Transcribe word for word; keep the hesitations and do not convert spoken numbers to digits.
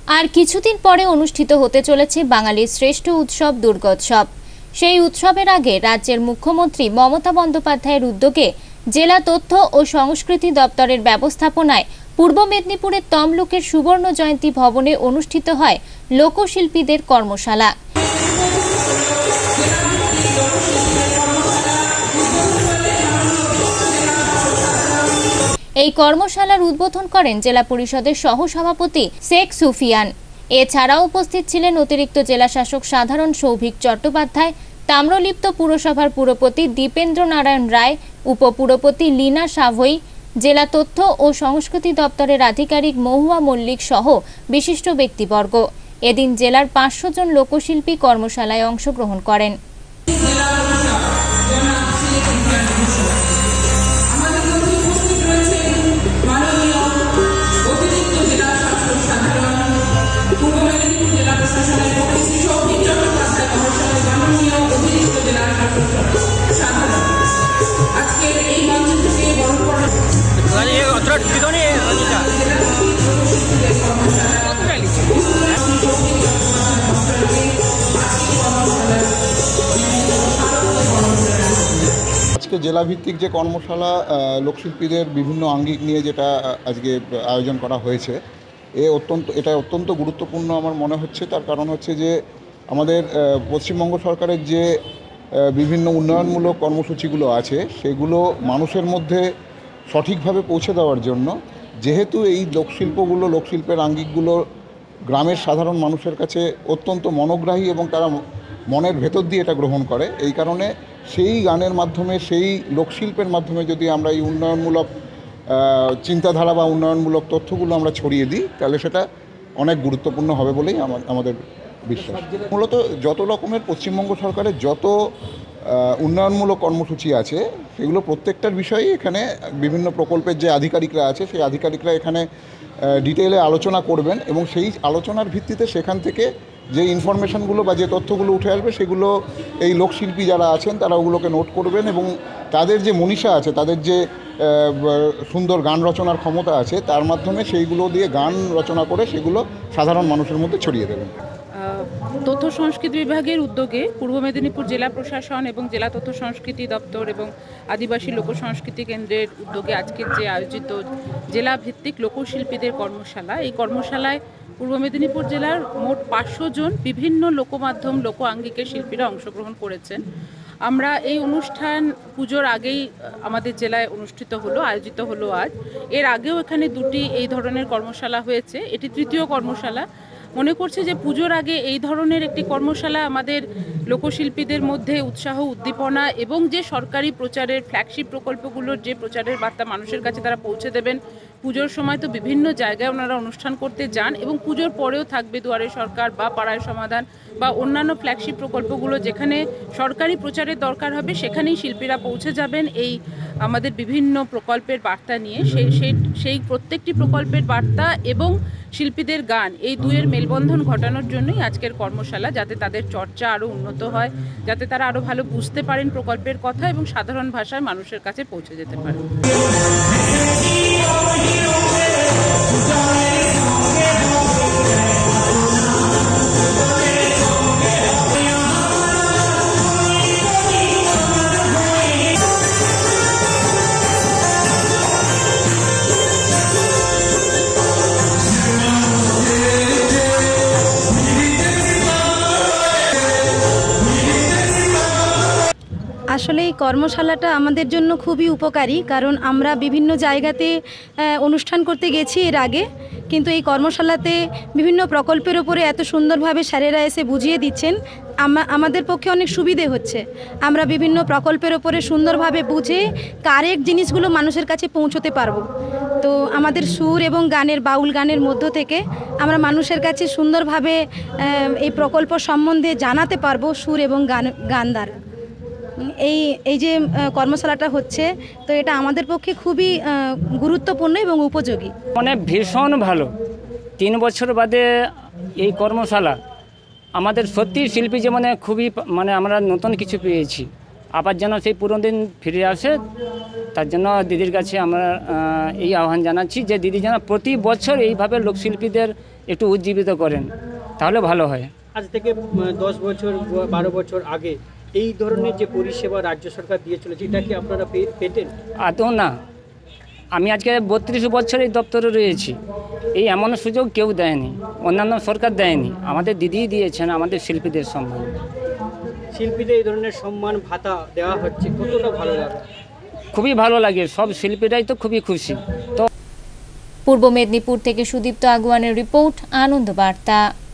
আর কিছুদিন পরে অনুষ্ঠিত হতে চলেছে বাঙালির শ্রেষ্ঠ উৎসব দুর্গোৎসব। সেই উৎসবের আগে রাজ্যের মুখ্যমন্ত্রী মমতা বন্দ্যোপাধ্যায়ের উদ্যোগে জেলা তথ্য ও সংস্কৃতি দপ্তরের ব্যবস্থাপনায় পূর্ব মেদিনীপুরের তমলুকের সুবর্ণ জয়ন্তী ভবনে অনুষ্ঠিত হয় লোকশিল্পীদের কর্মশালা। এই কর্মশালার উদ্বোধন করেন জেলা পরিষদের সহসভাপতি শেখ সুফিয়ান। এছাড়াও উপস্থিত ছিলেন অতিরিক্ত জেলা শাসক সাধারণ সৌভিক চট্টোপাধ্যায়, তাম্রলিপ্ত পুরসভার পুরপতি দীপেন্দ্র নারায়ণ রায়, উপপুরপতি লীনা সাভই, জেলা তথ্য ও সংস্কৃতি দপ্তরের আধিকারিক মহুয়া মল্লিক সহ বিশিষ্ট ব্যক্তিবর্গ। এদিন জেলার পাঁচশো জন লোকশিল্পী কর্মশালায় অংশগ্রহণ করেন। আজকে জেলাভিত্তিক যে কর্মশালা লোকশিল্পীদের বিভিন্ন আঙ্গিক নিয়ে যেটা আজকে আয়োজন করা হয়েছে, এ অত্যন্ত এটা অত্যন্ত গুরুত্বপূর্ণ আমার মনে হচ্ছে। তার কারণ হচ্ছে যে আমাদের পশ্চিমবঙ্গ সরকারের যে বিভিন্ন উন্নয়নমূলক কর্মসূচিগুলো আছে সেগুলো মানুষের মধ্যে সঠিকভাবে পৌঁছে দেওয়ার জন্য, যেহেতু এই লোকশিল্পগুলো লোকশিল্পের আঙ্গিকগুলো গ্রামের সাধারণ মানুষের কাছে অত্যন্ত মনোগ্রাহী এবং তারা মনের ভেতর দিয়ে এটা গ্রহণ করে, এই কারণে সেই গানের মাধ্যমে সেই লোকশিল্পের মাধ্যমে যদি আমরা এই উন্নয়নমূলক চিন্তাধারা বা উন্নয়নমূলক তথ্যগুলো আমরা ছড়িয়ে দিই, তাহলে সেটা অনেক গুরুত্বপূর্ণ হবে বলেই আমাদের বিশ্বাস। মূলত যত রকমের পশ্চিমবঙ্গ সরকারের যত উন্নয়নমূলক কর্মসূচি আছে সেগুলো প্রত্যেকটার বিষয়েই এখানে বিভিন্ন প্রকল্পের যে আধিকারিকরা আছে সেই আধিকারিকরা এখানে ডিটেইলে আলোচনা করবেন এবং সেই আলোচনার ভিত্তিতে সেখান থেকে যে ইনফরমেশনগুলো বা যে তথ্যগুলো উঠে আসবে সেগুলো এই লোকশিল্পী যারা আছেন তারা ওগুলোকে নোট করবেন এবং তাদের যে মনীষা আছে, তাদের যে সুন্দর গান রচনার ক্ষমতা আছে, তার মাধ্যমে সেইগুলো দিয়ে গান রচনা করে সেগুলো সাধারণ মানুষের মধ্যে ছড়িয়ে দেবেন। তথ্য সংস্কৃতি বিভাগের উদ্যোগে পূর্ব মেদিনীপুর জেলা প্রশাসন এবং জেলা তথ্য সংস্কৃতি দপ্তর এবং আদিবাসী লোক সংস্কৃতি কেন্দ্রের উদ্যোগে আজকের যে আয়োজিত জেলা ভিত্তিক লোকশিল্পীদের কর্মশালা, এই কর্মশালায় পূর্ব মেদিনীপুর জেলার মোট পাঁচশো জন বিভিন্ন লোকমাধ্যম লোক আঙ্গিকের শিল্পীরা অংশগ্রহণ করেছেন। আমরা এই অনুষ্ঠান পুজোর আগেই আমাদের জেলায় অনুষ্ঠিত হলো, আয়োজিত হলো আজ। এর আগেও এখানে দুটি এই ধরনের কর্মশালা হয়েছে, এটি তৃতীয় কর্মশালা। মনে করছি যে পুজোর আগে এই ধরনের একটি কর্মশালা আমাদের লোকশিল্পীদের মধ্যে উৎসাহ উদ্দীপনা এবং যে সরকারি প্রচারের ফ্ল্যাগশিপ প্রকল্পগুলোর যে প্রচারের বার্তা মানুষের কাছে তারা পৌঁছে দেবেন। পুজোর সময় তো বিভিন্ন জায়গায় ওনারা অনুষ্ঠান করতে যান এবং পুজোর পরেও থাকবে দুয়ারে সরকার বা পাড়ায় সমাধান বা অন্যান্য ফ্ল্যাগশিপ প্রকল্পগুলো, যেখানে সরকারি প্রচারের দরকার হবে সেখানেই শিল্পীরা পৌঁছে যাবেন এই আমাদের বিভিন্ন প্রকল্পের বার্তা নিয়ে। সেই সেই সেই প্রত্যেকটি প্রকল্পের বার্তা এবং শিল্পীদের গান, এই দুয়ের মেলবন্ধন ঘটানোর জন্যই আজকের কর্মশালা, যাতে তাদের চর্চা আরও উন্নত হয়, যাতে তারা আরও ভালো বুঝতে পারেন প্রকল্পের কথা এবং সাধারণ ভাষায় মানুষের কাছে পৌঁছে যেতে পারে। আসলে এই কর্মশালাটা আমাদের জন্য খুবই উপকারী, কারণ আমরা বিভিন্ন জায়গাতে অনুষ্ঠান করতে গেছি এর আগে, কিন্তু এই কর্মশালাতে বিভিন্ন প্রকল্পের ওপরে এত সুন্দরভাবে স্যারেরা এসে বুঝিয়ে দিচ্ছেন, আমাদের পক্ষে অনেক সুবিধে হচ্ছে। আমরা বিভিন্ন প্রকল্পের ওপরে সুন্দরভাবে বুঝে কারেক্ট জিনিসগুলো মানুষের কাছে পৌঁছতে পারবো। তো আমাদের সুর এবং গানের, বাউল গানের মধ্য থেকে আমরা মানুষের কাছে সুন্দরভাবে এই প্রকল্প সম্বন্ধে জানাতে পারবো সুর এবং গান গান দ্বারা। এই এই যে কর্মশালাটা হচ্ছে, তো এটা আমাদের পক্ষে খুবই গুরুত্বপূর্ণ এবং উপযোগী। মানে ভীষণ ভালো। তিন বছর বাদে এই কর্মশালা আমাদের সত্যি শিল্পী জীবনে খুবই মানে আমরা নতুন কিছু পেয়েছি। আবার যেন সেই পুরনো দিন ফিরে আসে, তার জন্য দিদির কাছে আমরা আহ, এই আহ্বান জানাচ্ছি যে দিদি যেন প্রতি বছর এইভাবে লোকশিল্পীদের একটু উজ্জীবিত করেন, তাহলে ভালো হয়। আজ থেকে উম, দশ বছর বা- বারো বছর আগে এই ধরনের যে পরিষেবা রাজ্য সরকার দিয়ে চলেছে, এটা কি আপনারা পে- পেতেন? আদৌ না। আমি আজকে বত্রিশ বছর এই দপ্তরে রয়েছি, এই এমন সুযোগ কেউ দেয়নি, অন্যান্য সরকার দেয়নি, আমাদের দিদিই দিয়েছেন আমাদের শিল্পীদের সম্মান। শিল্পীদের এই ধরনের সম্মান ভাতা দেওয়া হচ্ছে, কতটা ভালো লাগে? খুবই ভালো লাগে, সব শিল্পীরাই তো খুবই খুশি। তো পূর্ব মেদিনীপুর থেকে সুদীপ্ত আগুয়ানের রিপোর্ট, আনন্দ বার্তা।